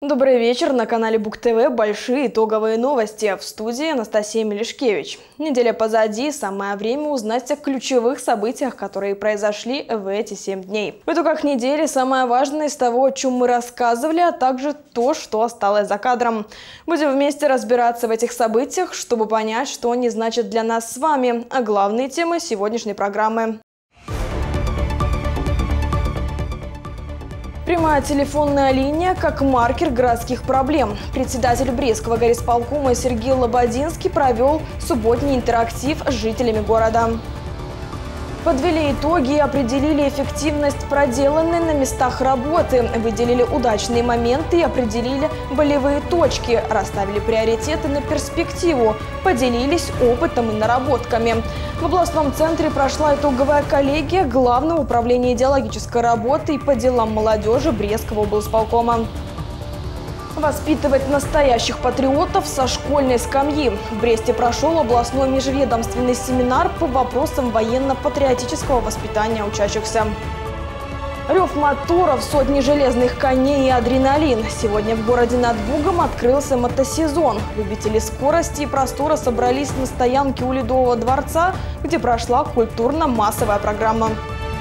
Добрый вечер. На канале Бук ТВ большие итоговые новости. В студии Анастасия Мелешкевич. Неделя позади. Самое время узнать о ключевых событиях, которые произошли в эти 7 дней. В итогах недели самое важное из того, о чем мы рассказывали, а также то, что осталось за кадром. Будем вместе разбираться в этих событиях, чтобы понять, что они значат для нас с вами. А главные темы сегодняшней программы. Прямая телефонная линия как маркер городских проблем. Председатель Брестского горисполкома Сергей Лободинский провел субботний интерактив с жителями города. Подвели итоги и определили эффективность проделанной на местах работы, выделили удачные моменты и определили болевые точки, расставили приоритеты на перспективу, поделились опытом и наработками. В областном центре прошла итоговая коллегия Главного управления идеологической работы и по делам молодежи Брестского облсполкома. Воспитывать настоящих патриотов со школьной скамьи. В Бресте прошел областной межведомственный семинар по вопросам военно-патриотического воспитания учащихся. Рев моторов, сотни железных коней и адреналин. Сегодня в городе над Бугом открылся мотосезон. Любители скорости и простора собрались на стоянке у Ледового дворца, где прошла культурно-массовая программа.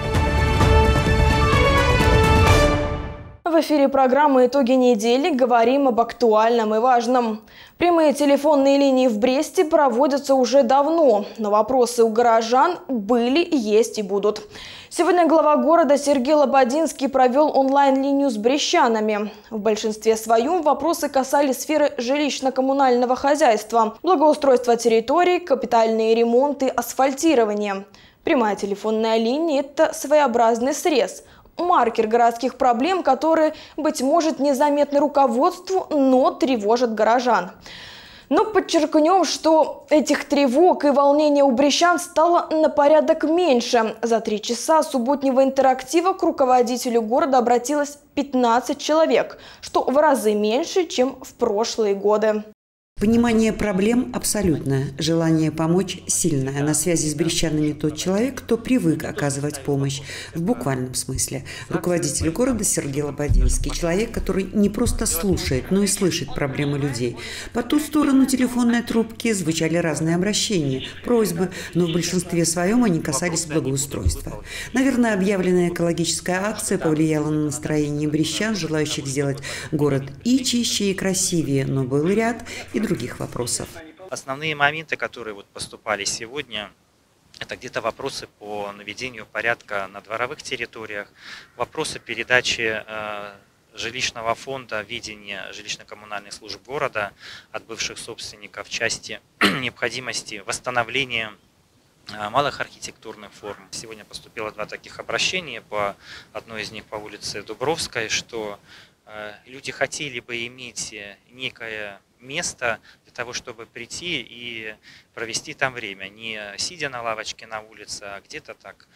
В эфире программы «Итоги недели» говорим об актуальном и важном. Прямые телефонные линии в Бресте проводятся уже давно, но вопросы у горожан были, есть и будут. Сегодня глава города Сергей Лободинский провел онлайн-линию с брестчанами. В большинстве своем вопросы касались сферы жилищно-коммунального хозяйства, благоустройства территорий, капитальные ремонты, асфальтирования. Прямая телефонная линия – это своеобразный срез – маркер городских проблем, которые, быть может, незаметны руководству, но тревожат горожан. Но подчеркнем, что этих тревог и волнения у брестчан стало на порядок меньше. За 3 часа субботнего интерактива к руководителю города обратилось 15 человек, что в разы меньше, чем в прошлые годы. Понимание проблем абсолютное, желание помочь сильное. На связи с брестчанами тот человек, кто привык оказывать помощь в буквальном смысле. Руководитель города Сергей Лободинский. Человек, который не просто слушает, но и слышит проблемы людей. По ту сторону телефонной трубки звучали разные обращения, просьбы, но в большинстве своем они касались благоустройства. Наверное, объявленная экологическая акция повлияла на настроение брестчан, желающих сделать город и чище, и красивее, но был ряд и других вопросов. Основные моменты, которые поступали сегодня, это где-то вопросы по наведению порядка на дворовых территориях, вопросы передачи жилищного фонда, видения жилищно-коммунальных служб города от бывших собственников в части необходимости восстановления малых архитектурных форм. Сегодня поступило 2 таких обращения, одно из них по улице Дубровской, что люди хотели бы иметь некое место для того, чтобы прийти и провести там время, не сидя на лавочке на улице, а где-то так,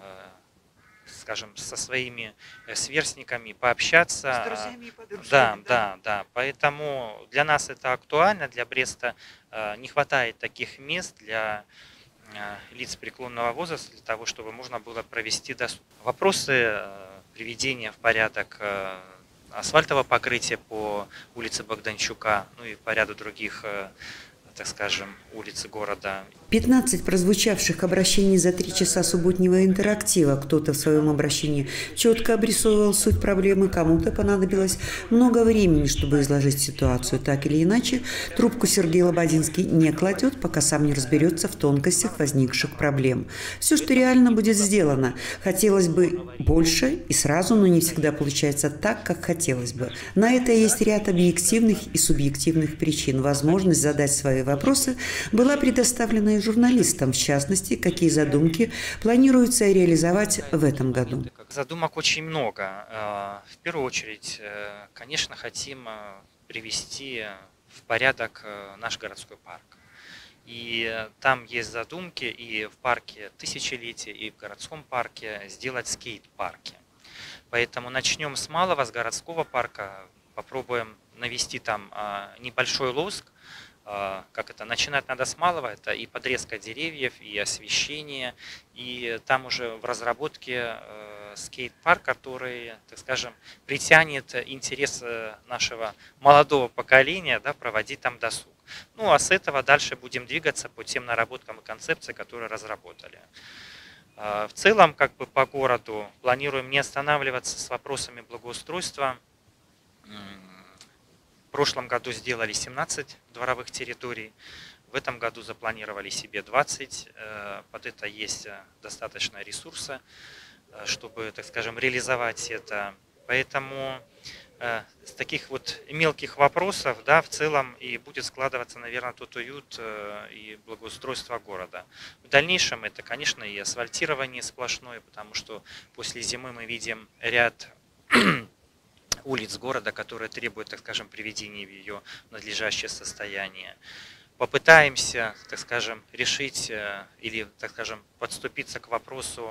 скажем, со своими сверстниками пообщаться. С друзьями и подружками. Да. Поэтому для нас это актуально, для Бреста не хватает таких мест для лиц преклонного возраста, для того, чтобы можно было провести досуг. Вопросы приведения в порядок асфальтового покрытия по улице Богданчука, ну и по ряду других, так скажем, улиц города. 15 прозвучавших обращений за 3 часа субботнего интерактива. Кто-то в своем обращении четко обрисовывал суть проблемы, кому-то понадобилось много времени, чтобы изложить ситуацию. Так или иначе, трубку Сергей Лободинский не кладет, пока сам не разберется в тонкостях возникших проблем. Все, что реально будет сделано. Хотелось бы больше и сразу, но не всегда получается так, как хотелось бы. На это есть ряд объективных и субъективных причин. Возможность задать свои вопросы была предоставлена и журналистам, в частности, какие задумки планируется реализовать в этом году. Задумок очень много. В первую очередь, конечно, хотим привести в порядок наш городской парк. И там есть задумки и в парке Тысячелетия, и в городском парке сделать скейт-парки. Поэтому начнем с малого, с городского парка, попробуем навести там небольшой лоск, начинать надо с малого, это и подрезка деревьев, и освещение, и там уже в разработке скейт-парк, который, так скажем, притянет интерес нашего молодого поколения, да, проводить там досуг. Ну а с этого дальше будем двигаться по тем наработкам и концепциям, которые разработали. В целом, как бы по городу планируем не останавливаться с вопросами благоустройства. В прошлом году сделали 17 дворовых территорий, в этом году запланировали себе 20. Под это есть достаточно ресурса, чтобы, так скажем, реализовать это. Поэтому с таких вот мелких вопросов, да, в целом и будет складываться, наверное, тот уют и благоустройство города. В дальнейшем это, конечно, и асфальтирование сплошное, потому что после зимы мы видим ряд улиц города, которые требуют, так скажем, приведения в ее надлежащее состояние. Попытаемся, так скажем, решить или, так скажем, подступиться к вопросу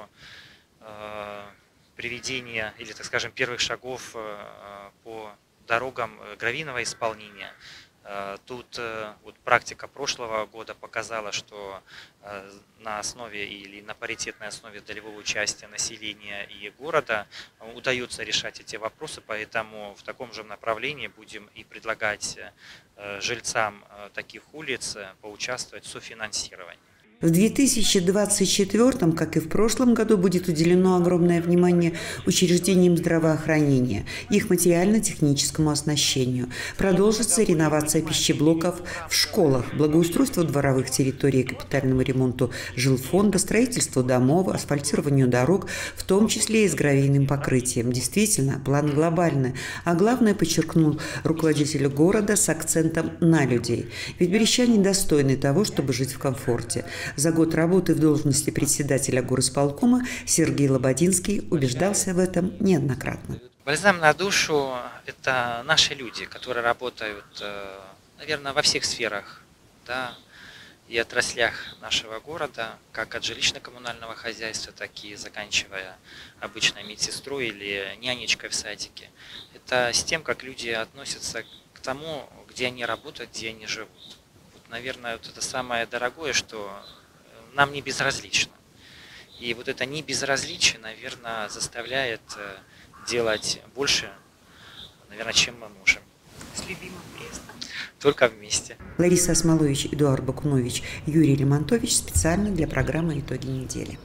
приведения или, так скажем, первых шагов по дорогам гравийного исполнения. Тут вот практика прошлого года показала, что на основе или на паритетной основе долевого участия населения и города удается решать эти вопросы, поэтому в таком же направлении будем и предлагать жильцам таких улиц поучаствовать в софинансировании. В 2024, как и в прошлом году, будет уделено огромное внимание учреждениям здравоохранения, их материально-техническому оснащению. Продолжится реновация пищеблоков в школах, благоустройство дворовых территорий, капитальному ремонту жилфонда, строительству домов, асфальтированию дорог, в том числе и с гравийным покрытием. Действительно, план глобальный, а главное, подчеркнул руководитель города с акцентом на людей. Ведь брестчане достойны того, чтобы жить в комфорте. За год работы в должности председателя горисполкома Сергей Лободинский убеждался в этом неоднократно. Бальзам на душу – это наши люди, которые работают, наверное, во всех сферах, да, и отраслях нашего города, как от жилищно-коммунального хозяйства, так и заканчивая обычной медсестрой или нянечкой в садике. Это с тем, как люди относятся к тому, где они работают, где они живут. Вот, наверное, вот это самое дорогое, что нам не безразлично. И вот это не безразличие, наверное, заставляет делать больше, наверное, чем мы можем. С любимым Брестом. Только вместе. Лариса Осмолович, Эдуард Бакунович, Юрий Лемонтович специально для программы «Итоги недели».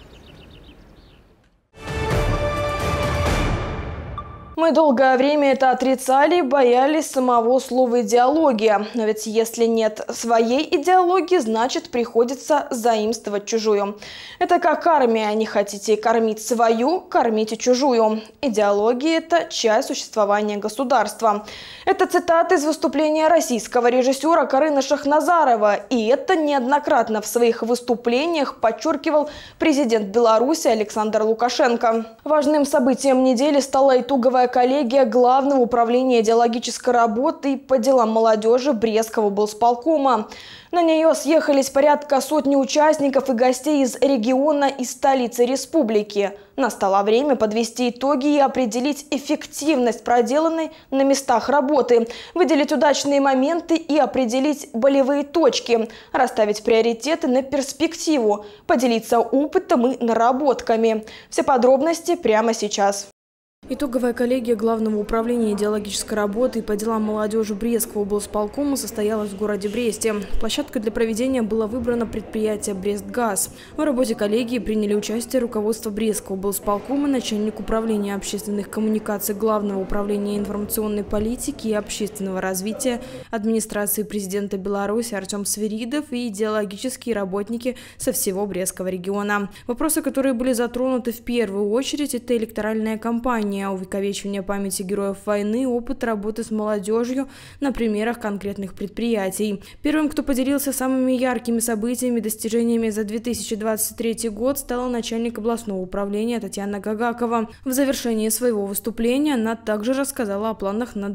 Мы долгое время это отрицали, боялись самого слова «идеология». Но ведь если нет своей идеологии, значит приходится заимствовать чужую. Это как армия. Не хотите кормить свою, кормите чужую. Идеология – это часть существования государства. Это цитата из выступления российского режиссера Карына Шахназарова. И это неоднократно в своих выступлениях подчеркивал президент Беларуси Александр Лукашенко. Важным событием недели стала итоговая коллегия Главного управления идеологической работы по делам молодежи Брестского облсполкома. На нее съехались порядка сотни участников и гостей из региона и столицы республики. Настало время подвести итоги и определить эффективность проделанной на местах работы, выделить удачные моменты и определить болевые точки, расставить приоритеты на перспективу, поделиться опытом и наработками. Все подробности прямо сейчас. Итоговая коллегия Главного управления идеологической работы по делам молодежи Брестского облсполкома состоялась в городе Бресте. Площадкой для проведения было выбрано предприятие «Брестгаз». В работе коллегии приняли участие руководство Брестского облсполкома, начальник управления общественных коммуникаций Главного управления информационной политики и общественного развития администрации президента Беларуси Артем Свиридов и идеологические работники со всего Брестского региона. Вопросы, которые были затронуты в первую очередь, это электоральная кампания, увековечивание памяти героев войны, опыт работы с молодежью на примерах конкретных предприятий. Первым, кто поделился самыми яркими событиями и достижениями за 2023 год, стала начальник областного управления Татьяна Гагакова. В завершении своего выступления она также рассказала о планах на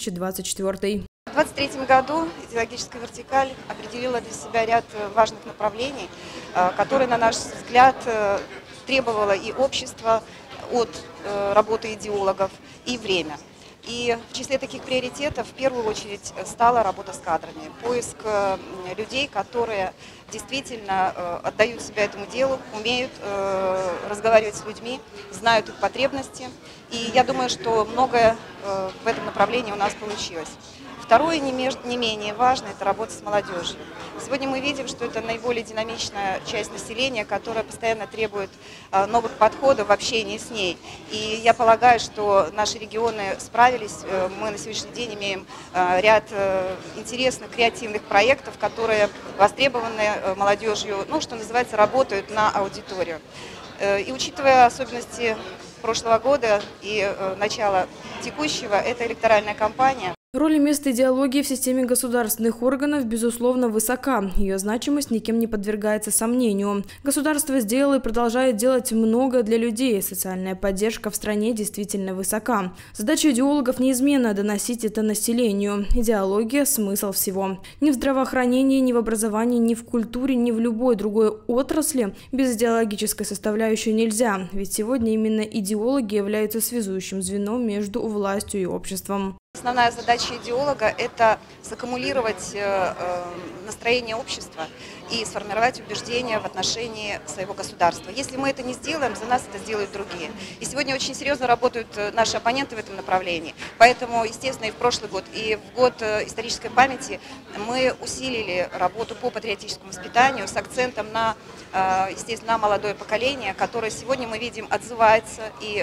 2024. В 2023 году идеологическая вертикаль определила для себя ряд важных направлений, которые, на наш взгляд, требовало и общество от работы идеологов, и время. И в числе таких приоритетов в первую очередь стала работа с кадрами, поиск людей, которые действительно отдают себя этому делу, умеют разговаривать с людьми, знают их потребности. И я думаю, что многое в этом направлении у нас получилось. Второе, не менее важное, это работа с молодежью. Сегодня мы видим, что это наиболее динамичная часть населения, которая постоянно требует новых подходов в общении с ней. И я полагаю, что наши регионы справились. Мы на сегодняшний день имеем ряд интересных, креативных проектов, которые востребованы молодежью, ну, что называется, работают на аудиторию. И учитывая особенности прошлого года и начала текущего, это электоральная кампания. Роль и место идеологии в системе государственных органов, безусловно, высока. Ее значимость никем не подвергается сомнению. Государство сделало и продолжает делать многое для людей. Социальная поддержка в стране действительно высока. Задача идеологов неизменно – доносить это населению. Идеология – смысл всего. Ни в здравоохранении, ни в образовании, ни в культуре, ни в любой другой отрасли без идеологической составляющей нельзя. Ведь сегодня именно идеологи являются связующим звеном между властью и обществом. Основная задача идеолога – это саккумулировать настроение общества и сформировать убеждения в отношении своего государства. Если мы это не сделаем, за нас это сделают другие. И сегодня очень серьезно работают наши оппоненты в этом направлении. Поэтому, естественно, и в прошлый год, и в год исторической памяти мы усилили работу по патриотическому воспитанию с акцентом на, естественно, на молодое поколение, которое сегодня мы видим отзывается, и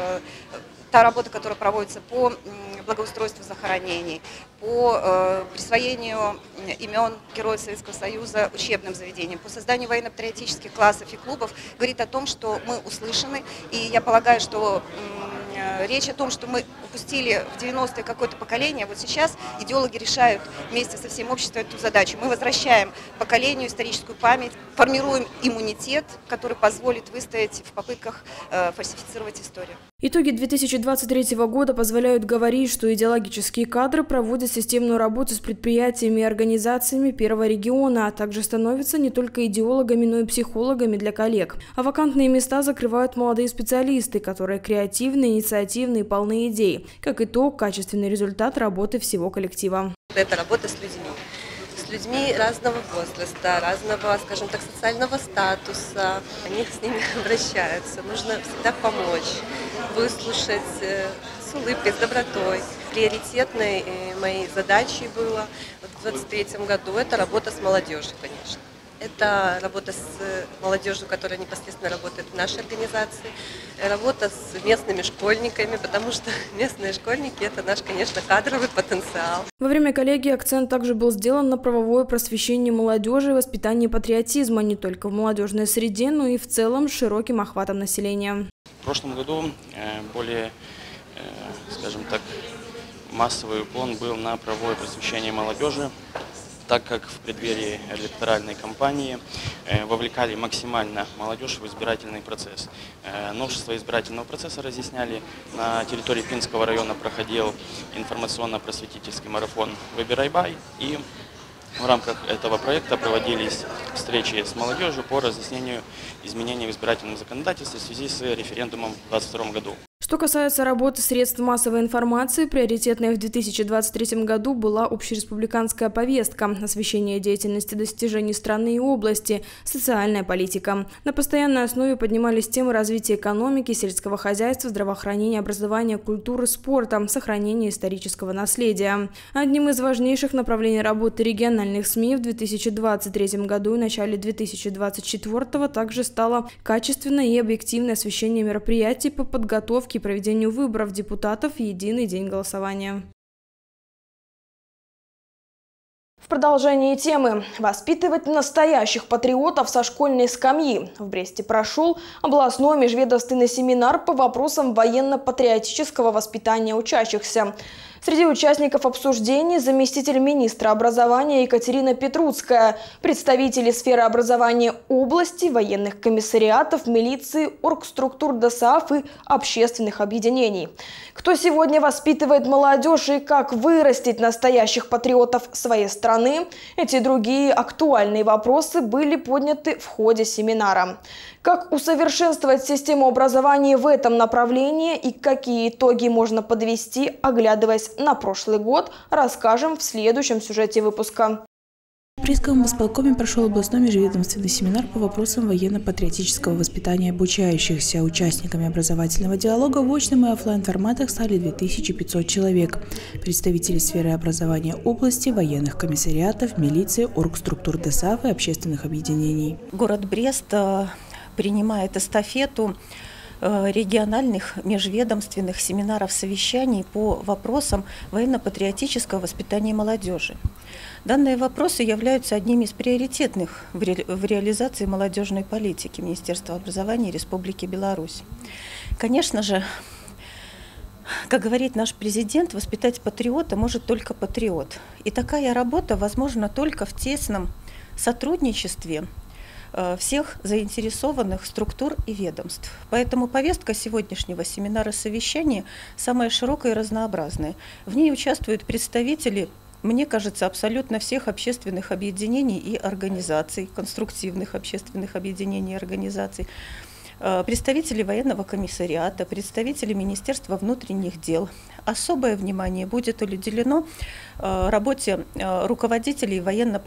та работа, которая проводится по благоустройству захоронений, по присвоению имен Героев Советского Союза учебным заведениям, по созданию военно-патриотических классов и клубов, говорит о том, что мы услышаны. И я полагаю, что речь о том, что мы упустили в 90-е какое-то поколение, вот сейчас идеологи решают вместе со всем обществом эту задачу. Мы возвращаем поколению историческую память, формируем иммунитет, который позволит выстоять в попытках фальсифицировать историю. Итоги 2023 года позволяют говорить, что идеологические кадры проводят системную работу с предприятиями и организациями первого региона, а также становятся не только идеологами, но и психологами для коллег. А вакантные места закрывают молодые специалисты, которые креативны, инициативны и полны идей. Как итог, качественный результат работы всего коллектива. Это работа с людьми. С людьми разного возраста, разного, скажем так, социального статуса. Они с ними обращаются. Нужно всегда помочь, выслушать с улыбкой, с добротой. Приоритетной моей задачей было в 2023 году это работа с молодежью, конечно. Это работа с молодежью, которая непосредственно работает в нашей организации, работа с местными школьниками, потому что местные школьники – это наш, конечно, кадровый потенциал. Во время коллегии акцент также был сделан на правовое просвещение молодежи и воспитание патриотизма не только в молодежной среде, но и в целом с широким охватом населения. В прошлом году более, скажем так, массовый уклон был на правовое просвещение молодежи, так как в преддверии электоральной кампании вовлекали максимально молодежь в избирательный процесс. Новшества избирательного процесса разъясняли. На территории Пинского района проходил информационно-просветительский марафон «Выбирай-бай», и в рамках этого проекта проводились встречи с молодежью по разъяснению изменений в избирательном законодательстве в связи с референдумом в 2022 году. Что касается работы средств массовой информации, приоритетной в 2023 году была общереспубликанская повестка, освещение деятельности достижений страны и области, социальная политика. На постоянной основе поднимались темы развития экономики, сельского хозяйства, здравоохранения, образования, культуры, спорта, сохранения исторического наследия. Одним из важнейших направлений работы региональных СМИ в 2023 году и начале 2024 также стало качественное и объективное освещение мероприятий по подготовке и проведению выборов депутатов в единый день голосования. В продолжении темы «Воспитывать настоящих патриотов со школьной скамьи». В Бресте прошел областной межведомственный семинар по вопросам военно-патриотического воспитания учащихся. Среди участников обсуждений заместитель министра образования Екатерина Петруцкая, представители сферы образования области, военных комиссариатов, милиции, оргструктур ДОСААФ и общественных объединений. Кто сегодня воспитывает молодежь и как вырастить настоящих патриотов своей страны, эти и другие актуальные вопросы были подняты в ходе семинара. Как усовершенствовать систему образования в этом направлении и какие итоги можно подвести, оглядываясь на прошлый год, расскажем в следующем сюжете выпуска. В Брестском исполкоме прошел областной межведомственный семинар по вопросам военно-патриотического воспитания обучающихся. Участниками образовательного диалога в очном и офлайн форматах стали 2500 человек. Представители сферы образования области, военных комиссариатов, милиции, оргструктур ДОСААФ и общественных объединений. Город Брест принимает эстафету региональных межведомственных семинаров, совещаний по вопросам военно-патриотического воспитания молодежи. Данные вопросы являются одними из приоритетных в реализации молодежной политики Министерства образования Республики Беларусь. Конечно же, как говорит наш президент, воспитать патриота может только патриот. И такая работа возможна только в тесном сотрудничестве всех заинтересованных структур и ведомств. Поэтому повестка сегодняшнего семинара-совещания самая широкая и разнообразная. В ней участвуют представители, мне кажется, абсолютно всех общественных объединений и организаций, конструктивных общественных объединений и организаций, представители военного комиссариата, представители Министерства внутренних дел. Особое внимание будет уделено работе руководителей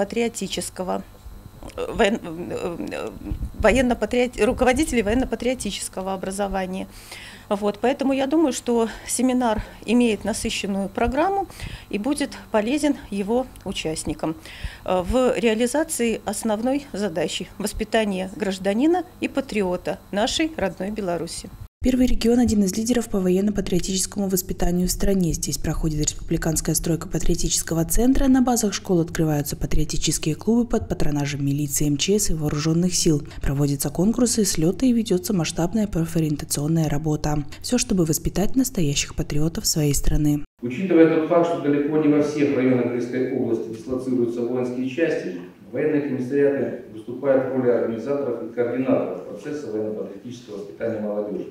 руководителей военно-патриотического образования. Поэтому я думаю, что семинар имеет насыщенную программу и будет полезен его участникам в реализации основной задачи – воспитания гражданина и патриота нашей родной Беларуси. Первый регион – один из лидеров по военно-патриотическому воспитанию в стране. Здесь проходит республиканская стройка патриотического центра. На базах школ открываются патриотические клубы под патронажем милиции, МЧС и вооруженных сил. Проводятся конкурсы, слеты и ведется масштабная профориентационная работа. Все, чтобы воспитать настоящих патриотов своей страны. Учитывая тот факт, что далеко не во всех районах Брестской области дислоцируются воинские части, военные комиссариаты выступают в роли организаторов и координаторов процесса военно-патриотического воспитания молодежи.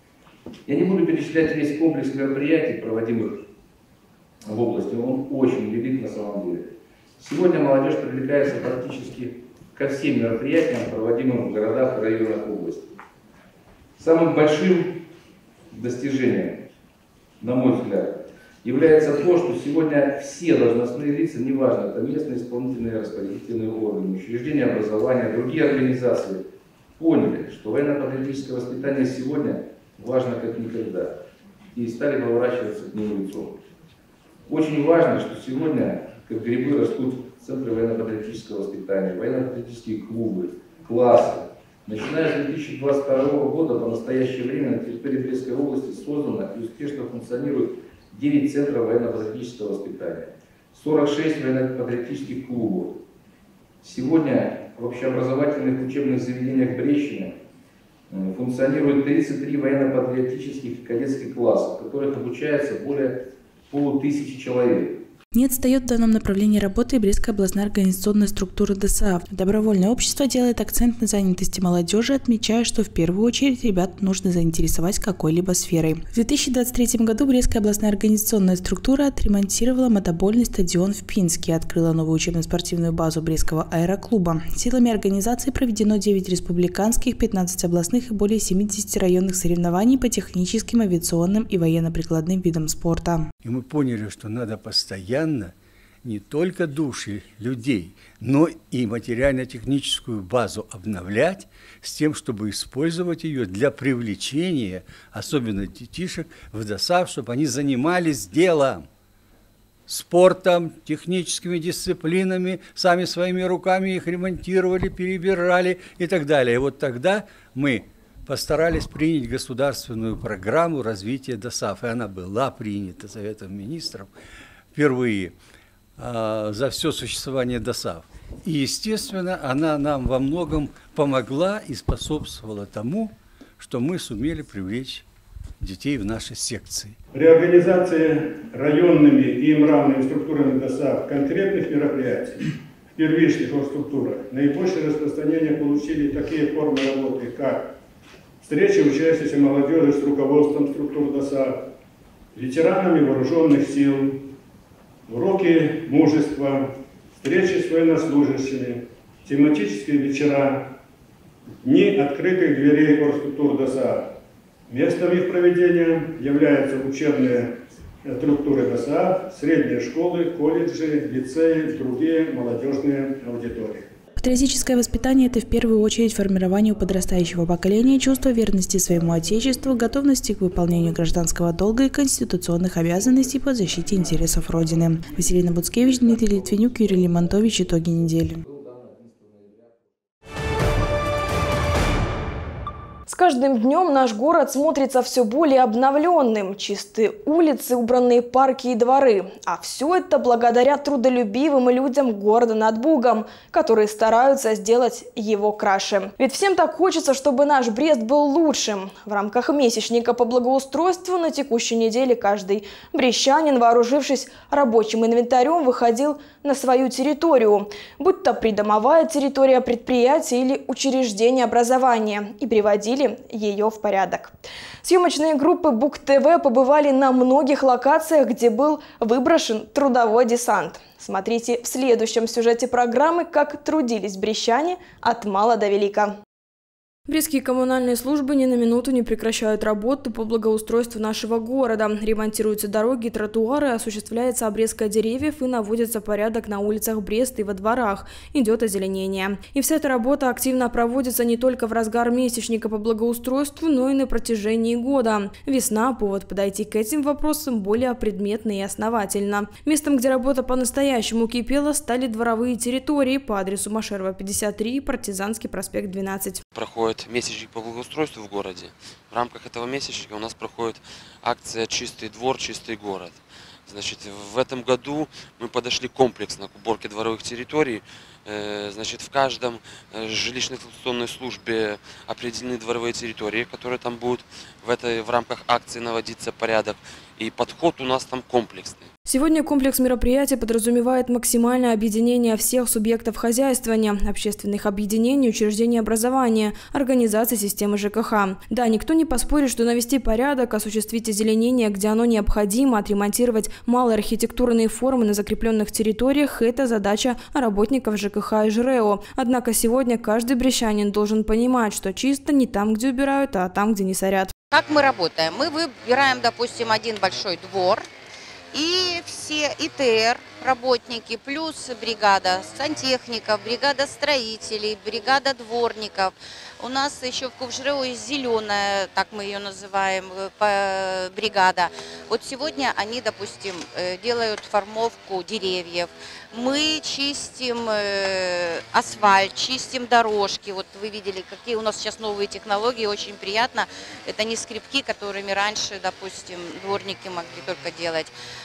Я не буду перечислять весь комплекс мероприятий, проводимых в области, он очень велик на самом деле. Сегодня молодежь привлекается практически ко всем мероприятиям, проводимым в городах и районах области. Самым большим достижением, на мой взгляд, является то, что сегодня все должностные лица, неважно, это местные исполнительные распорядительные органы, учреждения образования, другие организации, поняли, что военно-патриотическое воспитание сегодня важно как никогда, и стали поворачиваться к нему лицом. Очень важно, что сегодня, как грибы, растут центры военно-патриотического воспитания, военно-патриотические клубы, классы. Начиная с 2022 года по настоящее время на территории Брестской области создано и успешно функционирует 9 центров военно-патриотического воспитания, 46 военно-патриотических клубов. Сегодня в общеобразовательных учебных заведениях Брестщины функционирует 33 военно-патриотических и кадетских классов, в которых обучается более 500 человек. Не отстает в данном направлении работы и Брестская областная организационная структура ДОСААФ. Добровольное общество делает акцент на занятости молодежи, отмечая, что в первую очередь ребят нужно заинтересовать какой-либо сферой. В 2023 году Брестская областная организационная структура отремонтировала мотобольный стадион в Пинске и открыла новую учебно-спортивную базу Брестского аэроклуба. Силами организации проведено 9 республиканских, 15 областных и более 70 районных соревнований по техническим, авиационным и военно-прикладным видам спорта. И мы поняли, что надо постоянно не только души людей, но и материально-техническую базу обновлять с тем, чтобы использовать ее для привлечения, особенно детишек, в ДОСААФ, чтобы они занимались делом, спортом, техническими дисциплинами, сами своими руками их ремонтировали, перебирали и так далее. И вот тогда мы постарались принять государственную программу развития ДОСААФ, и она была принята Советом Министров впервые за все существование ДОСААФ. И, естественно, она нам во многом помогла и способствовала тому, что мы сумели привлечь детей в нашей секции. Реорганизация районными и им равными структурами ДОСААФ конкретных мероприятий в первичных структурах наибольшее распространение получили такие формы работы, как встречи учащейся молодежи с руководством структур ДОСААФ, ветеранами вооруженных сил, уроки мужества, встречи с военнослужащими, тематические вечера, дни открытых дверей оргструктур ДОСААФ. Местом их проведения являются учебные структуры ДОСААФ, средние школы, колледжи, лицеи, другие молодежные аудитории. Патриотическое воспитание – это в первую очередь формирование у подрастающего поколения чувства верности своему Отечеству, готовности к выполнению гражданского долга и конституционных обязанностей по защите интересов Родины. Василина Буцкевич, Дмитрий Литвинюк, Юрий Лимонтович. Итоги недели. С каждым днем наш город смотрится все более обновленным. Чистые улицы, убранные парки и дворы. А все это благодаря трудолюбивым людям города над Бугом, которые стараются сделать его краше. Ведь всем так хочется, чтобы наш Брест был лучшим. В рамках месячника по благоустройству на текущей неделе каждый брестчанин, вооружившись рабочим инвентарем, выходил на свою территорию, будь то придомовая территория предприятия или учреждения образования, и приводили ее в порядок. Съемочные группы Буг ТВ побывали на многих локациях, где был выброшен трудовой десант. Смотрите в следующем сюжете программы, как трудились брестчане от мала до велика. Брестские коммунальные службы ни на минуту не прекращают работу по благоустройству нашего города. Ремонтируются дороги и тротуары, осуществляется обрезка деревьев и наводится порядок на улицах Бреста и во дворах. Идет озеленение. И вся эта работа активно проводится не только в разгар месячника по благоустройству, но и на протяжении года. Весна – повод подойти к этим вопросам более предметно и основательно. Местом, где работа по-настоящему кипела, стали дворовые территории по адресу Машерова, 53, Партизанский проспект, 12. Проходит месячник по благоустройству в городе. В рамках этого месячника у нас проходит акция «Чистый двор, чистый город». Значит, в этом году мы подошли комплексно к уборке дворовых территорий. Значит, в каждом жилищно-эксплуатационной службе определены дворовые территории, которые там будут в рамках акции наводиться порядок. И подход у нас там комплексный. Сегодня комплекс мероприятий подразумевает максимальное объединение всех субъектов хозяйствования, общественных объединений, учреждений образования, организаций системы ЖКХ. Да, никто не поспорит, что навести порядок, осуществить озеленение, где оно необходимо, отремонтировать малые архитектурные формы на закрепленных территориях – это задача работников ЖКХ и ЖРЭО. Однако сегодня каждый брестчанин должен понимать, что чисто не там, где убирают, а там, где не сорят. Как мы работаем? Мы выбираем, допустим, один большой двор, и все ИТР работники, плюс бригада сантехников, бригада строителей, бригада дворников. У нас еще в КУФ-ЖРЭО есть зеленая, так мы ее называем, бригада. Вот сегодня они, допустим, делают формовку деревьев. Мы чистим асфальт, чистим дорожки. Вот вы видели, какие у нас сейчас новые технологии, очень приятно. Это не скребки, которыми раньше, допустим, дворники могли только делать.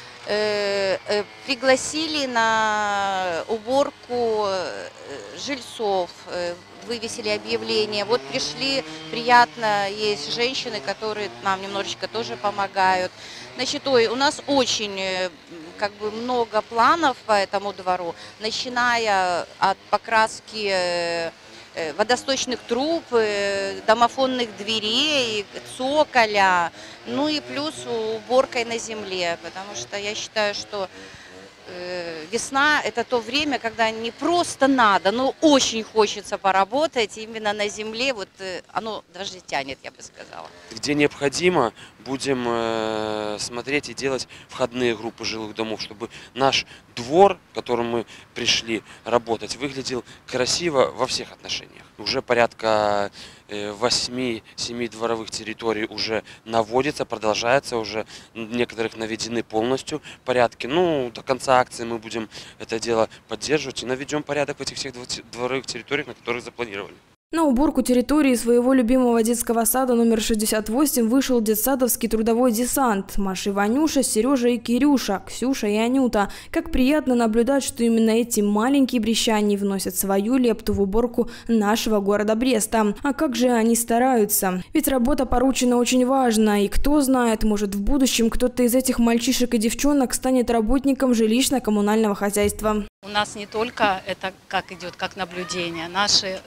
Пригласили на уборку жильцов, вывесили объявление. Вот пришли, приятно, есть женщины, которые нам немножечко тоже помогают. Значит, у нас очень много планов по этому двору, начиная от покраски водосточных труб, домофонных дверей, цоколя, ну и плюс уборкой на земле, потому что я считаю, что весна – это то время, когда не просто надо, но очень хочется поработать именно на земле, вот оно даже тянет, я бы сказала. Где необходимо, будем смотреть и делать входные группы жилых домов, чтобы наш двор, в котором мы пришли работать, выглядел красиво во всех отношениях. Уже порядка 8-7 дворовых территорий уже наводится, продолжается, уже некоторых наведены полностью порядки. Ну, до конца акции мы будем это дело поддерживать и наведем порядок в этих всех дворовых территориях, на которых запланировали. На уборку территории своего любимого детского сада номер 68 вышел детсадовский трудовой десант. Маша и Ванюша, Сережа и Кирюша, Ксюша и Анюта. Как приятно наблюдать, что именно эти маленькие брестяне вносят свою лепту в уборку нашего города Бреста. А как же они стараются? Ведь работа поручена очень важна. И кто знает, может в будущем кто-то из этих мальчишек и девчонок станет работником жилищно-коммунального хозяйства. У нас не только это как идет, как наблюдение. Наши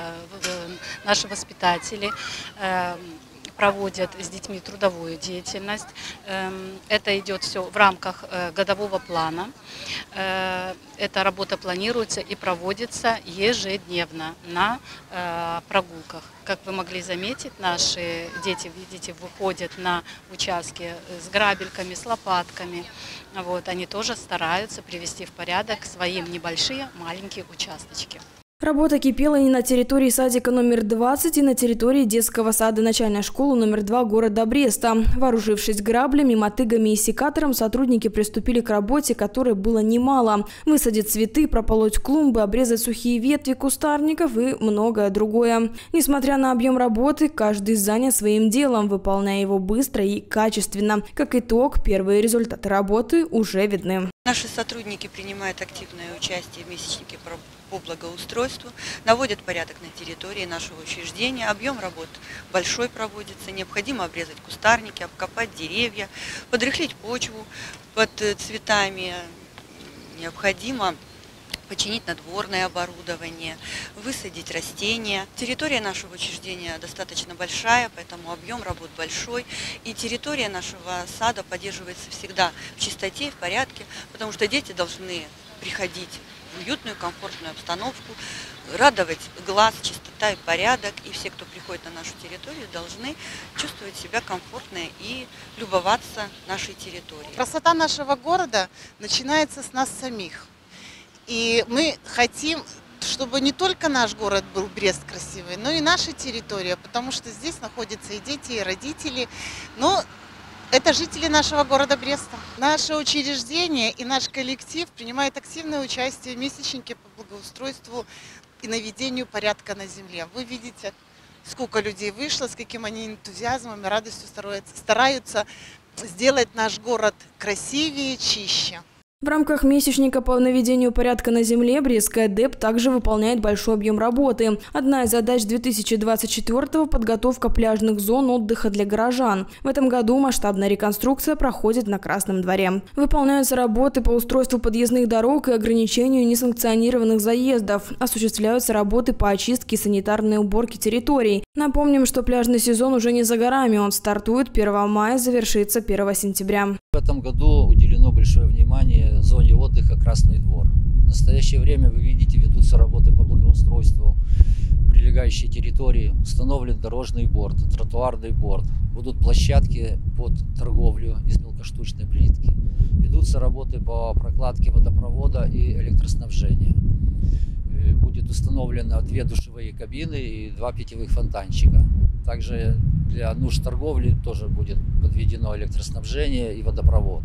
воспитатели проводят с детьми трудовую деятельность. Это идет все в рамках годового плана. Эта работа планируется и проводится ежедневно на прогулках. Как вы могли заметить, наши дети, видите, выходят на участки с грабельками, с лопатками. Вот, они тоже стараются привести в порядок свои небольшие маленькие участочки. Работа кипела и на территории садика номер 20, и на территории детского сада начальной школы номер 2 города Бреста. Вооружившись граблями, мотыгами и секатором, сотрудники приступили к работе, которой было немало. Высадить цветы, прополоть клумбы, обрезать сухие ветви кустарников и многое другое. Несмотря на объем работы, каждый занят своим делом, выполняя его быстро и качественно. Как итог, первые результаты работы уже видны. Наши сотрудники принимают активное участие в месячнике по благоустройству, наводят порядок на территории нашего учреждения. Объем работ большой проводится. Необходимо обрезать кустарники, обкопать деревья, подрыхлить почву под цветами. Необходимо починить надворное оборудование, высадить растения. Территория нашего учреждения достаточно большая, поэтому объем работ большой. И территория нашего сада поддерживается всегда в чистоте и в порядке, потому что дети должны приходить в уютную, комфортную обстановку, радовать глаз, чистота и порядок. И все, кто приходит на нашу территорию, должны чувствовать себя комфортно и любоваться нашей территорией. Красота нашего города начинается с нас самих. И мы хотим, чтобы не только наш город был Брест красивый, но и наша территория, потому что здесь находятся и дети, и родители. Но это жители нашего города Бреста. Наше учреждение и наш коллектив принимают активное участие в месячнике по благоустройству и наведению порядка на земле. Вы видите, сколько людей вышло, с каким они энтузиазмом и радостью стараются сделать наш город красивее, чище. В рамках месячника по наведению порядка на земле Брестская ДЭП также выполняет большой объем работы. Одна из задач 2024-го – подготовка пляжных зон отдыха для горожан. В этом году масштабная реконструкция проходит на Красном дворе. Выполняются работы по устройству подъездных дорог и ограничению несанкционированных заездов. Осуществляются работы по очистке и санитарной уборке территорий. Напомним, что пляжный сезон уже не за горами. Он стартует 1 мая, завершится 1 сентября. В этом году уделено большое внимание зоне отдыха «Красный двор». В настоящее время, вы видите, ведутся работы по благоустройству прилегающей территории. Установлен дорожный борд, тротуарный борд. Будут площадки под торговлю из мелкоштучной плитки. Ведутся работы по прокладке водопровода и электроснабжения. Будет установлено 2 душевые кабины и 2 питьевых фонтанчика. Также для нужд торговли тоже будет подведено электроснабжение и водопровод.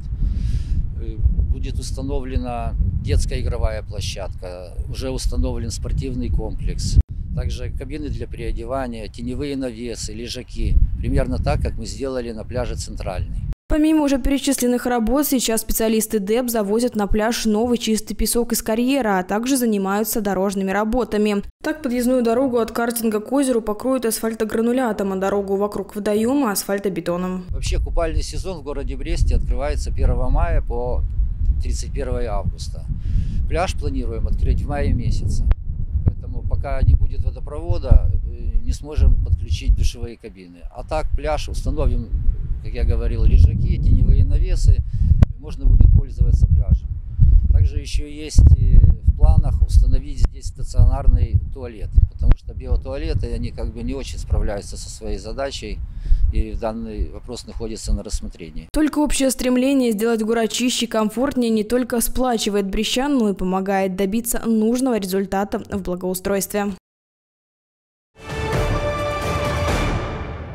Будет установлена детская игровая площадка, уже установлен спортивный комплекс. Также кабины для переодевания, теневые навесы, лежаки. Примерно так, как мы сделали на пляже Центральный. Помимо уже перечисленных работ, сейчас специалисты ДЭП завозят на пляж новый чистый песок из карьера, а также занимаются дорожными работами. Так, подъездную дорогу от картинга к озеру покроют асфальтогранулятом, а дорогу вокруг водоема – асфальтобетоном. Вообще купальный сезон в городе Бресте открывается 1 мая по 31 августа. Пляж планируем открыть в мае месяце. Поэтому пока не будет водопровода, не сможем подключить душевые кабины. А так пляж установим, как я говорил, лежаки, теневые навесы, можно будет пользоваться пляжем. Также еще есть в планах установить здесь стационарный туалет, потому что биотуалеты, они как бы не очень справляются со своей задачей, и данный вопрос находится на рассмотрении. Только общее стремление сделать город чище и комфортнее не только сплачивает брестян, но и помогает добиться нужного результата в благоустройстве.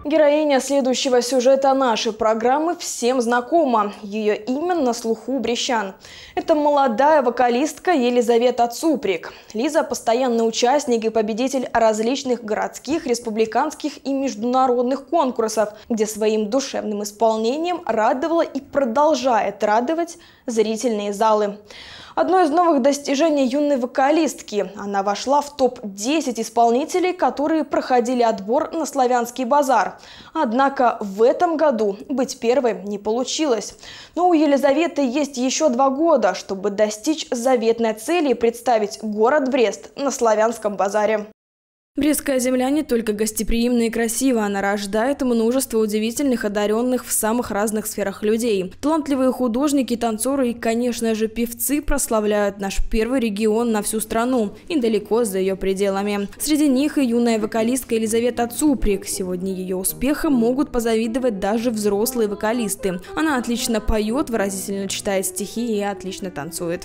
Героиня следующего сюжета нашей программы всем знакома. Ее имя на слуху у брестян. Это молодая вокалистка Елизавета Цуприк. Лиза – постоянный участник и победитель различных городских, республиканских и международных конкурсов, где своим душевным исполнением радовала и продолжает радовать зрительные залы. Одно из новых достижений юной вокалистки. Она вошла в топ-10 исполнителей, которые проходили отбор на Славянский базар. Однако в этом году быть первой не получилось. Но у Елизаветы есть еще 2 года, чтобы достичь заветной цели и представить город Брест на Славянском базаре. Брестская земля не только гостеприимна и красива, она рождает множество удивительных, одаренных в самых разных сферах людей. Талантливые художники, танцоры и, конечно же, певцы прославляют наш первый регион на всю страну и далеко за ее пределами. Среди них и юная вокалистка Елизавета Цуприк. Сегодня ее успехам могут позавидовать даже взрослые вокалисты. Она отлично поет, выразительно читает стихи и отлично танцует.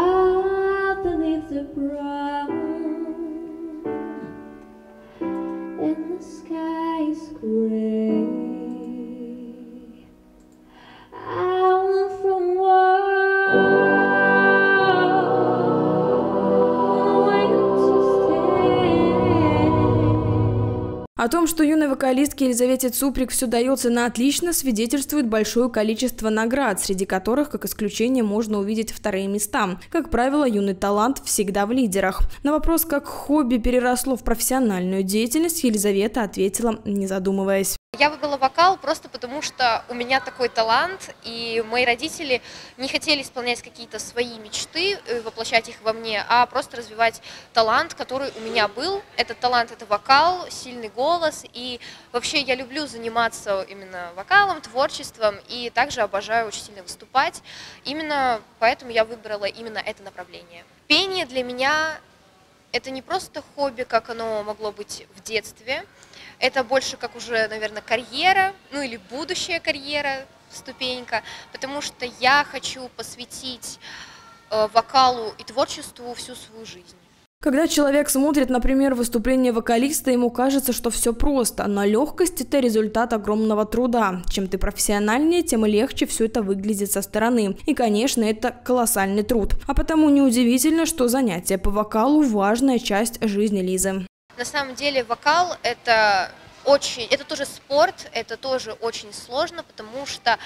And the sky is gray. I went from О том, что юной вокалистке Елизавете Цуприк все дается на отлично, свидетельствует большое количество наград, среди которых, как исключение, можно увидеть 2-е места. Как правило, юный талант всегда в лидерах. На вопрос, как хобби переросло в профессиональную деятельность, Елизавета ответила, не задумываясь. Я выбрала вокал просто потому, что у меня такой талант, и мои родители не хотели исполнять какие-то свои мечты, воплощать их во мне, а просто развивать талант, который у меня был. Этот талант – это вокал, сильный голос, и вообще я люблю заниматься именно вокалом, творчеством, и также обожаю очень сильно выступать. Именно поэтому я выбрала именно это направление. Пение для меня – это не просто хобби, как оно могло быть в детстве. Это больше как уже, наверное, карьера, ну или будущая карьера, ступенька, потому что я хочу посвятить вокалу и творчеству всю свою жизнь. Когда человек смотрит, например, выступление вокалиста, ему кажется, что все просто, но легкость – это результат огромного труда. Чем ты профессиональнее, тем легче все это выглядит со стороны. И, конечно, это колоссальный труд. А потому неудивительно, что занятие по вокалу – важная часть жизни Лизы. На самом деле вокал это тоже спорт, это тоже очень сложно, потому что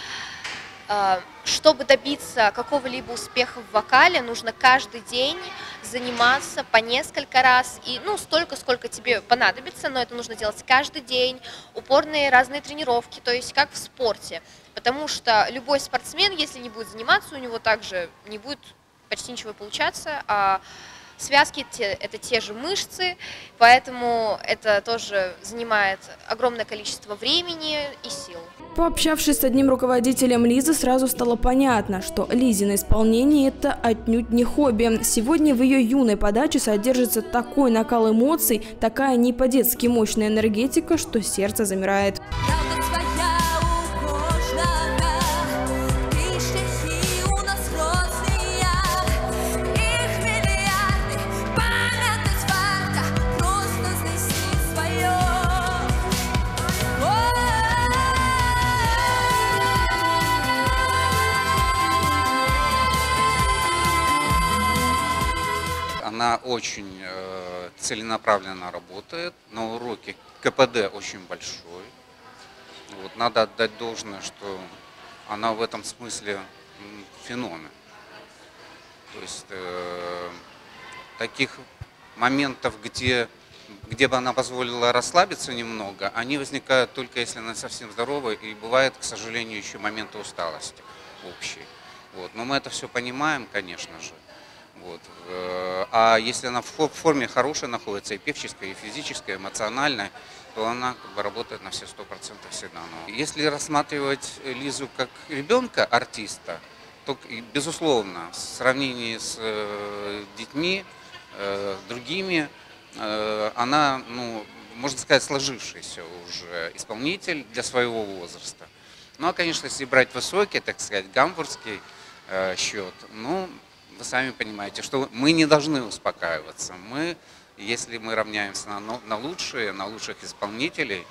чтобы добиться какого-либо успеха в вокале, нужно каждый день заниматься по несколько раз, и столько, сколько тебе понадобится, но это нужно делать каждый день, упорные разные тренировки, то есть как в спорте, потому что любой спортсмен, если не будет заниматься, у него также не будет почти ничего получаться, а связки – это те же мышцы, поэтому это тоже занимает огромное количество времени и сил. Пообщавшись с одним руководителем Лизы, сразу стало понятно, что Лизино исполнение – это отнюдь не хобби. Сегодня в ее юной подаче содержится такой накал эмоций, такая не по-детски мощная энергетика, что сердце замирает. Она очень целенаправленно работает, на уроке КПД очень большой. Вот, надо отдать должное, что она в этом смысле феномен. То есть таких моментов, где бы она позволила расслабиться немного, они возникают только если она совсем здорова, и бывает, к сожалению, еще моменты усталости общей. Вот. Но мы это все понимаем, конечно же. Вот. А если она в форме хорошей находится, и певческой, и физической, и эмоциональной, то она работает на все 100% всегда. Но если рассматривать Лизу как ребенка, артиста, то, безусловно, в сравнении с детьми, другими, она, можно сказать, сложившийся уже исполнитель для своего возраста. Ну, а, конечно, если брать высокий, так сказать, гамбургский счет, вы сами понимаете, что мы не должны успокаиваться. Если мы равняемся на лучших исполнителей,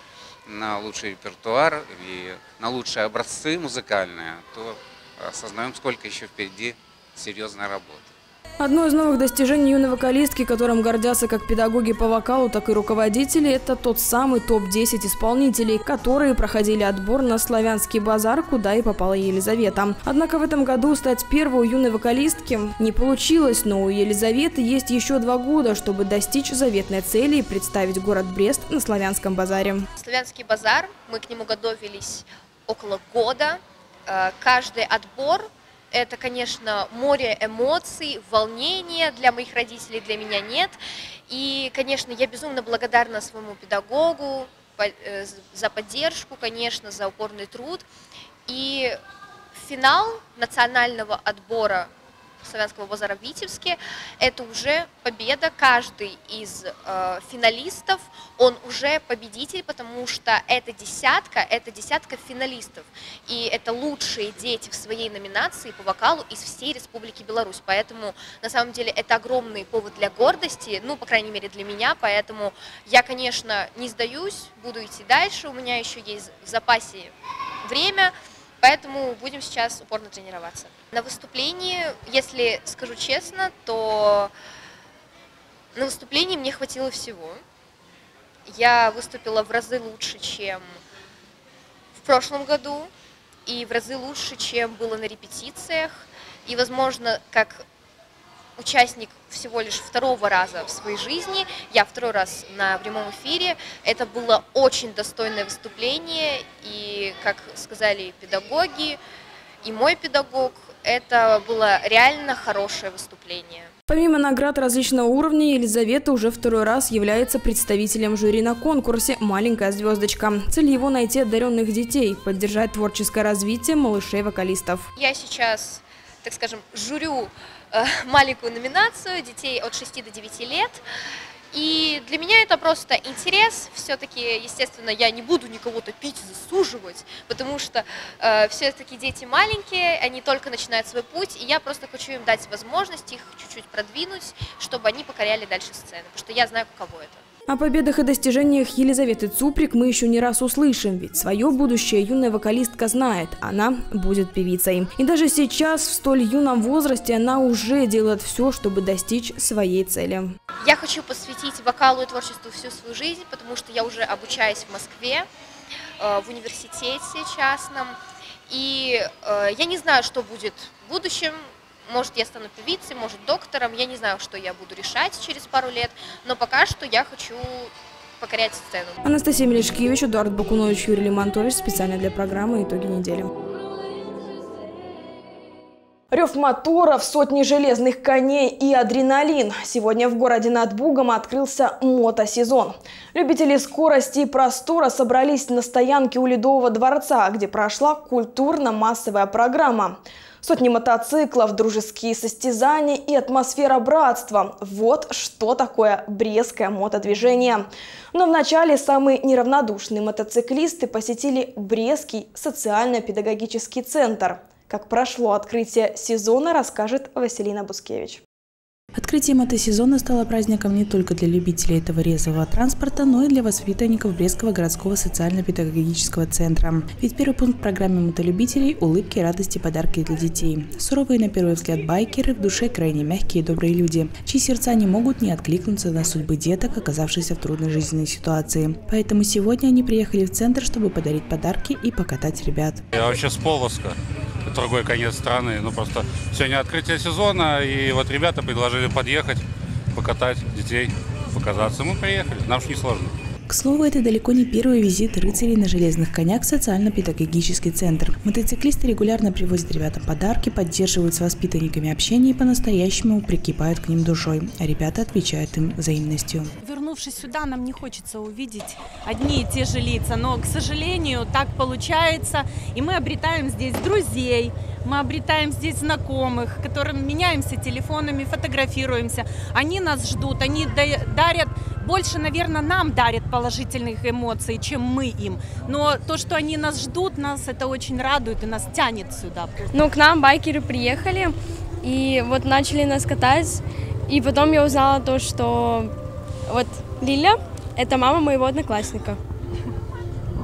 на лучший репертуар и на лучшие образцы музыкальные, то осознаем, сколько еще впереди серьезной работы. Одно из новых достижений юной вокалистки, которым гордятся как педагоги по вокалу, так и руководители, это тот самый топ-10 исполнителей, которые проходили отбор на Славянский базар, куда и попала Елизавета. Однако в этом году стать первой юной вокалистки не получилось, но у Елизаветы есть еще 2 года, чтобы достичь заветной цели и представить город Брест на Славянском базаре. Славянский базар, мы к нему готовились около года. Каждый отбор — это, конечно, море эмоций, волнения для моих родителей, для меня нет. И, конечно, я безумно благодарна своему педагогу за поддержку, конечно, за упорный труд. И финал национального отбора Славянского базара в Витебске – это уже победа. Каждый из финалистов, он уже победитель, потому что это десятка финалистов. И это лучшие дети в своей номинации по вокалу из всей Республики Беларусь. Поэтому, на самом деле, это огромный повод для гордости, ну, по крайней мере, для меня. Поэтому я, конечно, не сдаюсь, буду идти дальше. У меня еще есть в запасе время. Поэтому будем сейчас упорно тренироваться. На выступлении, если скажу честно, то на выступлении мне хватило всего. Я выступила в разы лучше, чем в прошлом году, и в разы лучше, чем было на репетициях. И, возможно, как участник всего лишь 2-го раза в своей жизни, я 2-й раз на прямом эфире, это было очень достойное выступление, и, как сказали педагоги, и мой педагог, это было реально хорошее выступление. Помимо наград различного уровня, Елизавета уже 2-й раз является представителем жюри на конкурсе «Маленькая звездочка». Цель его – найти одаренных детей, поддержать творческое развитие малышей-вокалистов. Я сейчас, так скажем, жюрю маленькую номинацию детей от 6 до 9 лет. И для меня это просто интерес. Все-таки, естественно, я не буду никого топить, засуживать, потому что все-таки дети маленькие, они только начинают свой путь, и я просто хочу им дать возможность их чуть-чуть продвинуть, чтобы они покоряли дальше сцены, потому что я знаю, каково это. О победах и достижениях Елизаветы Цуприк мы еще не раз услышим, ведь свое будущее юная вокалистка знает, она будет певицей. И даже сейчас, в столь юном возрасте, она уже делает все, чтобы достичь своей цели. Я хочу посвятить вокалу и творчеству всю свою жизнь, потому что я уже обучаюсь в Москве, в университете частном, и я не знаю, что будет в будущем. Может, я стану певицей, может, доктором. Я не знаю, что я буду решать через пару лет, но пока что я хочу покорять сцену. Анастасия Мелешкевич, Эдуард Бакунович, Юрий Лимонтович. Специально для программы «Итоги недели». Рев моторов, сотни железных коней и адреналин. Сегодня в городе над Бугом открылся мотосезон. Любители скорости и простора собрались на стоянке у Ледового дворца, где прошла культурно-массовая программа. Сотни мотоциклов, дружеские состязания и атмосфера братства. Вот что такое брестское мотодвижение. Но вначале самые неравнодушные мотоциклисты посетили Брестский социально-педагогический центр. Как прошло открытие сезона, расскажет Василина Бускевич. Открытие мотосезона стало праздником не только для любителей этого резвого транспорта, но и для воспитанников Брестского городского социально-педагогического центра. Ведь первый пункт в программе мотолюбителей – улыбки, радости, подарки для детей. Суровые на первый взгляд байкеры, в душе крайне мягкие и добрые люди, чьи сердца не могут не откликнуться на судьбы деток, оказавшихся в трудной жизненной ситуации. Поэтому сегодня они приехали в центр, чтобы подарить подарки и покатать ребят. Я вообще с Полоцка, другой конец страны. Ну просто сегодня открытие сезона, и вот ребята предложили подъехать, покатать детей, показаться. Мы приехали, нам же не сложно. К слову, это далеко не первый визит рыцарей на железных конях в социально-педагогический центр. Мотоциклисты регулярно привозят ребятам подарки, поддерживают с воспитанниками общение и по-настоящему прикипают к ним душой, а ребята отвечают им взаимностью. Вернувшись сюда, нам не хочется увидеть одни и те же лица, но, к сожалению, так получается, и мы обретаем здесь друзей, мы обретаем здесь знакомых, которым меняемся телефонами, фотографируемся. Они нас ждут, они дарят, больше, наверное, нам дарят положительных эмоций, чем мы им. Но то, что они нас ждут, нас это очень радует и нас тянет сюда. Ну, к нам байкеры приехали и вот начали нас катать. И потом я узнала то, что вот Лиля – это мама моего одноклассника.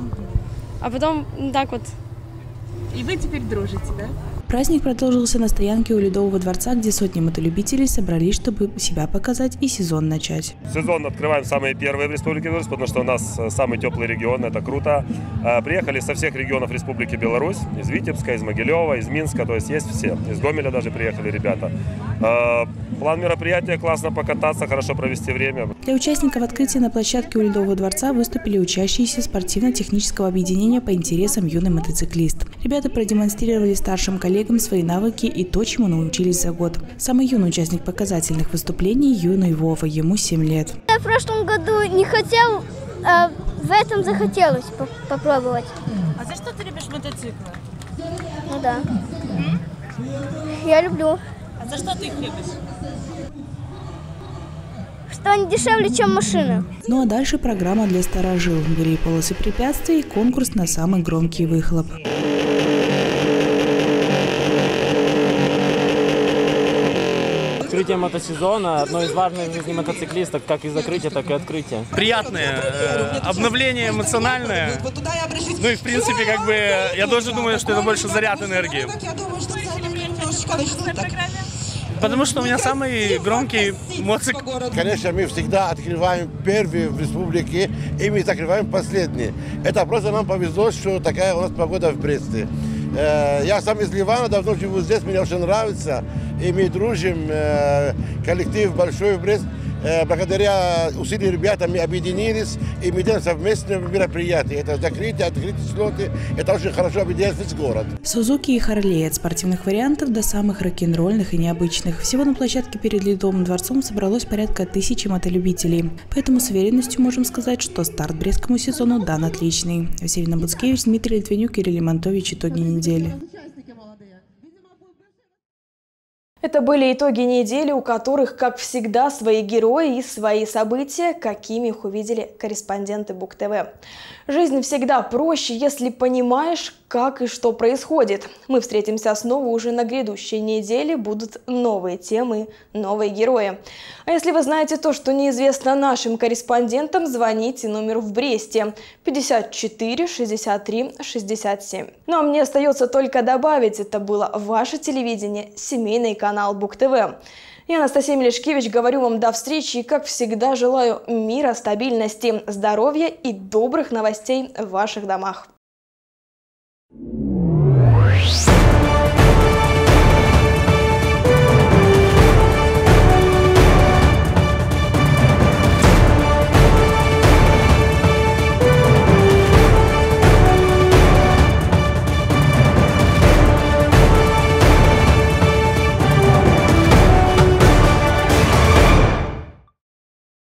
А потом так вот. И вы теперь дружите, да? Праздник продолжился на стоянке у Ледового дворца, где сотни мотолюбителей собрались, чтобы себя показать и сезон начать. Сезон открываем самые первые в Республике Беларусь, потому что у нас самый теплый регион, это круто. Приехали со всех регионов Республики Беларусь, из Витебска, из Могилева, из Минска, то есть все. Из Гомеля даже приехали ребята. План мероприятия: классно покататься, хорошо провести время. Для участников открытия на площадке у Ледового дворца выступили учащиеся спортивно-технического объединения по интересам «Юный мотоциклист». Ребята продемонстрировали старшим коллегам свои навыки и то, чему научились за год. Самый юный участник показательных выступлений – юный Вова, ему 7 лет. Я в прошлом году не хотел, а в этом захотелось попробовать. А за что ты любишь мотоциклы? Ну да. Я люблю. А за что ты их любишь? Что они дешевле, чем машины. Ну а дальше программа для старожил. Были и полосы препятствий, и конкурс на самый громкий выхлоп. Открытие мотосезона – одно из важных в жизни мотоциклистов, как и закрытие, так и открытие. Приятное, обновление эмоциональное. Ну и в принципе, как бы, я тоже думаю, что это больше заряд энергии. Потому что у меня самый громкий мотоцикл. Конечно, мы всегда открываем первые в республике, и мы закрываем последние. Это просто нам повезло, что такая у нас погода в Бресте. Я сам из Ливана, давно живу здесь, мне очень нравится. И мы дружим, коллектив большой в Брест. Благодаря усилиям ребят мы объединились, и мы делаем совместные мероприятия. Это закрытие, открытие слоты. Это очень хорошо объединяет весь город. Сузуки и Харлей, от спортивных вариантов до самых рок-н-ролльных и необычных. Всего на площадке перед Ледовым дворцом собралось порядка 1000 мотолюбителей. Поэтому с уверенностью можем сказать, что старт брестскому сезону дан отличный. Василина Буцкевич, Дмитрий Литвинюк, Кирилл Лимонтович. Итоги недели. Это были итоги недели, у которых, как всегда, свои герои и свои события, какими их увидели корреспонденты БуК-ТВ. Жизнь всегда проще, если понимаешь, как и что происходит. Мы встретимся снова уже на грядущей неделе, будут новые темы, новые герои. А если вы знаете то, что неизвестно нашим корреспондентам, звоните номеру в Бресте 54 63 67. Ну а мне остается только добавить, это было ваше телевидение, семейный канал БуК-ТВ. Я, Анастасия Мелешкевич, говорю вам до встречи и, как всегда, желаю мира, стабильности, здоровья и добрых новостей в ваших домах.